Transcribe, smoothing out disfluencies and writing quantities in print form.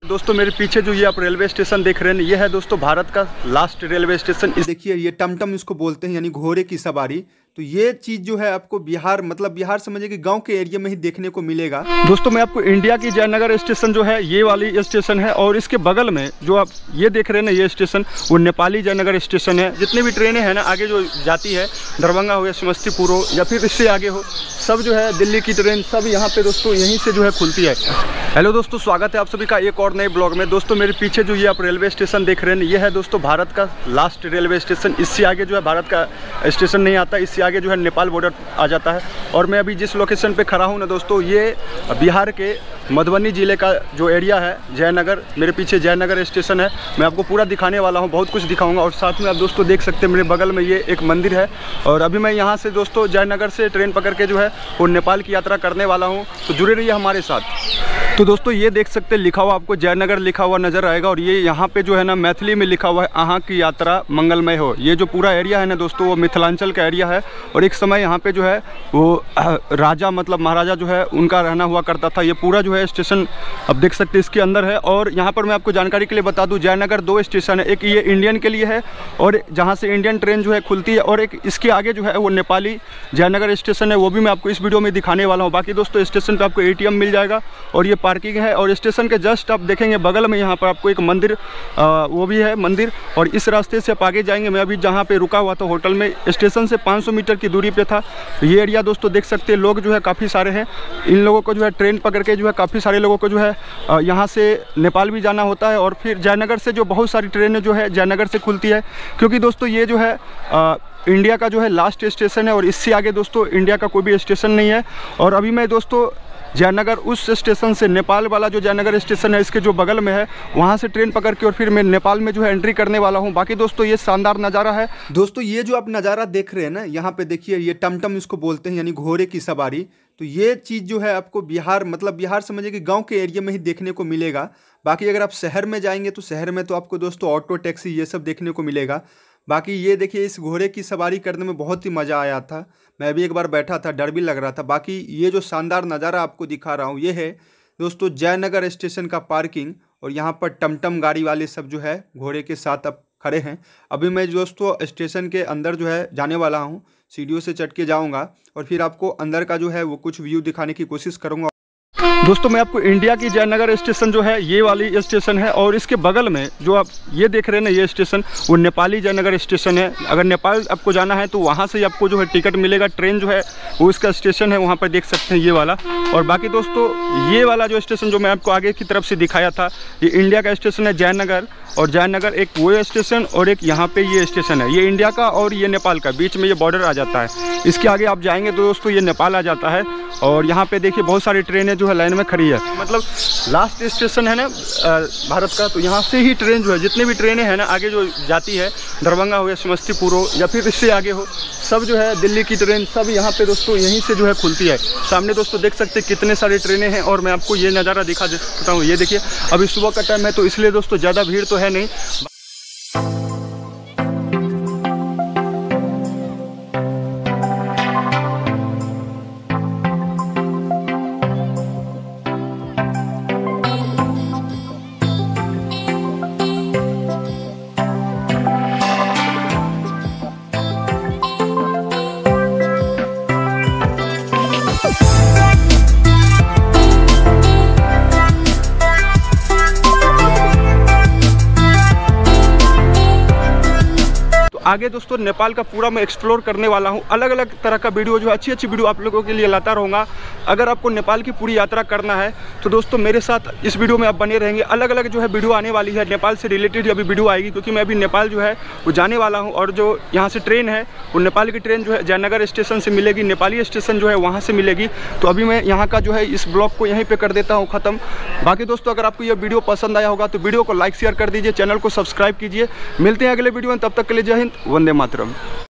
दोस्तों मेरे पीछे जो ये आप रेलवे स्टेशन देख रहे हैं, ये है दोस्तों भारत का लास्ट रेलवे स्टेशन। इस देखिए ये टमटम इसको बोलते हैं, यानी घोड़े की सवारी। तो ये चीज़ जो है आपको बिहार, मतलब बिहार समझिए कि गांव के एरिया में ही देखने को मिलेगा। दोस्तों मैं आपको इंडिया की जयनगर स्टेशन जो है ये वाली स्टेशन है, और इसके बगल में जो आप ये देख रहे हैं ना ये स्टेशन, वो नेपाली जयनगर स्टेशन है। जितनी भी ट्रेनें हैं ना आगे जो जाती है, दरभंगा हो या समस्तीपुर हो या फिर इससे आगे हो, सब जो है दिल्ली की ट्रेन सब यहाँ पे दोस्तों यहीं से जो है खुलती है। हेलो दोस्तों, स्वागत है आप सभी का एक और नए ब्लॉग में। दोस्तों मेरे पीछे जो ये आप रेलवे स्टेशन देख रहे हैं, ये है दोस्तों भारत का लास्ट रेलवे स्टेशन। इससे आगे जो है भारत का स्टेशन नहीं आता, इससे आगे जो है नेपाल बॉर्डर आ जाता है। और मैं अभी जिस लोकेशन पे खड़ा हूँ ना दोस्तों, ये बिहार के मधुबनी ज़िले का जो एरिया है जयनगर। मेरे पीछे जयनगर स्टेशन है, मैं आपको पूरा दिखाने वाला हूँ, बहुत कुछ दिखाऊंगा। और साथ में आप दोस्तों देख सकते हैं मेरे बगल में ये एक मंदिर है। और अभी मैं यहाँ से दोस्तों जयनगर से ट्रेन पकड़ के जो है वो नेपाल की यात्रा करने वाला हूँ, तो जुड़े रहिए हमारे साथ। तो दोस्तों ये देख सकते हैं लिखा हुआ, आपको जयनगर लिखा हुआ नज़र आएगा। और ये यहाँ पे जो है ना मैथिली में लिखा हुआ है, अहाँ की यात्रा मंगलमय हो। ये जो पूरा एरिया है ना दोस्तों, वो मिथिलांचल का एरिया है। और एक समय यहाँ पे जो है वो राजा, मतलब महाराजा जो है उनका रहना हुआ करता था। ये पूरा जो है स्टेशन अब देख सकते हैं इसके अंदर है। और यहाँ पर मैं आपको जानकारी के लिए बता दूँ, जयनगर 2 स्टेशन है। एक ये इंडियन के लिए है, और जहाँ से इंडियन ट्रेन जो है खुलती है, और एक इसके आगे जो है वो नेपाली जयनगर स्टेशन है, वो भी मैं आपको इस वीडियो में दिखाने वाला हूँ। बाकी दोस्तों स्टेशन पर आपको ATM मिल जाएगा, और ये पार्किंग है। और स्टेशन के जस्ट आप देखेंगे बगल में यहाँ पर आपको एक मंदिर, वो भी है मंदिर। और इस रास्ते से आप आगे जाएंगे, मैं अभी जहाँ पे रुका हुआ था होटल में, स्टेशन से 500 मीटर की दूरी पे था। ये एरिया दोस्तों देख सकते हैं, लोग जो है काफ़ी सारे हैं। इन लोगों को जो है ट्रेन पकड़ के जो है काफ़ी सारे लोगों को जो है यहाँ से नेपाल भी जाना होता है। और फिर जयनगर से जो बहुत सारी ट्रेनें जो है जयनगर से खुलती है, क्योंकि दोस्तों ये जो है इंडिया का जो है लास्ट स्टेशन है। और इससे आगे दोस्तों इंडिया का कोई भी स्टेशन नहीं है। और अभी मैं दोस्तों जयनगर उस स्टेशन से, नेपाल वाला जो जयनगर स्टेशन है इसके जो बगल में है, वहाँ से ट्रेन पकड़ के और फिर मैं नेपाल में जो है एंट्री करने वाला हूँ। बाकी दोस्तों ये शानदार नज़ारा है। दोस्तों ये जो आप नज़ारा देख रहे हैं ना, यहाँ पे देखिए ये टमटम इसको बोलते हैं, यानी घोड़े की सवारी। तो ये चीज़ जो है आपको बिहार, मतलब बिहार समझिए कि गांव के एरिया में ही देखने को मिलेगा। बाकी अगर आप शहर में जाएंगे तो शहर में तो आपको दोस्तों ऑटो, टैक्सी ये सब देखने को मिलेगा। बाकी ये देखिए इस घोड़े की सवारी करने में बहुत ही मज़ा आया था। मैं भी एक बार बैठा था, डर भी लग रहा था। बाकी ये जो शानदार नज़ारा आपको दिखा रहा हूँ, ये है दोस्तों जयनगर स्टेशन का पार्किंग। और यहाँ पर टमटम गाड़ी वाले सब जो है घोड़े के साथ अब खड़े हैं। अभी मैं दोस्तों स्टेशन के अंदर जो है जाने वाला हूँ, सीढ़ियों से चढ़ के जाऊँगा और फिर आपको अंदर का जो है वो कुछ व्यू दिखाने की कोशिश करूँगा। दोस्तों मैं आपको इंडिया की जयनगर स्टेशन जो है ये वाली स्टेशन है, और इसके बगल में जो आप ये देख रहे हैं ना ये स्टेशन, वो नेपाली जयनगर स्टेशन है। अगर नेपाल आपको जाना है तो वहाँ से आपको जो है टिकट मिलेगा। ट्रेन जो है वो इसका स्टेशन है, वहाँ पर देख सकते हैं ये वाला। और बाकी दोस्तों ये वाला जो स्टेशन जो मैं आपको आगे की तरफ से दिखाया था, ये इंडिया का स्टेशन है जयनगर। और जयनगर एक वो स्टेशन, और एक यहाँ पे ये स्टेशन है, ये इंडिया का और ये नेपाल का, बीच में ये बॉर्डर आ जाता है। इसके आगे आप जाएंगे तो दोस्तों ये नेपाल आ जाता है। और यहाँ पे देखिए बहुत सारी ट्रेनें जो है लाइन में खड़ी है, मतलब लास्ट स्टेशन है ना भारत का। तो यहाँ से ही ट्रेन जो है, जितनी भी ट्रेनें हैं ना आगे जो जाती है, दरभंगा हो या समस्तीपुर हो या फिर इससे आगे हो, सब जो है दिल्ली की ट्रेन सब यहाँ पे दोस्तों यहीं से जो है खुलती है। सामने दोस्तों देख सकते हैं कितने सारी ट्रेनें हैं। और मैं आपको ये नज़ारा दिखा सकता हूँ। ये देखिए अभी सुबह का टाइम है, तो इसलिए दोस्तों ज़्यादा भीड़ तो है नहीं। आगे दोस्तों नेपाल का पूरा मैं एक्सप्लोर करने वाला हूँ। अलग अलग तरह का वीडियो जो है, अच्छी अच्छी वीडियो आप लोगों के लिए लाता रहूँगा। अगर आपको नेपाल की पूरी यात्रा करना है तो दोस्तों मेरे साथ इस वीडियो में आप बने रहेंगे। अलग अलग जो है वीडियो आने वाली है, नेपाल से रिलेटेड अभी वीडियो आएगी, क्योंकि मैं अभी नेपाल जो है वो जाने वाला हूँ। और जो यहाँ से ट्रेन है वो नेपाल की ट्रेन जो है जयनगर स्टेशन से मिलेगी, नेपाली स्टेशन जो है वहाँ से मिलेगी। तो अभी मैं यहाँ का जो है इस ब्लॉग को यहीं पर कर देता हूँ ख़त्म। बाकी दोस्तों अगर आपको यह वीडियो पसंद आया होगा तो वीडियो को लाइक शेयर कर दीजिए, चैनल को सब्सक्राइब कीजिए। मिलते हैं अगले वीडियो में, तब तक के लिए जय हिंद, वंदे मातरम।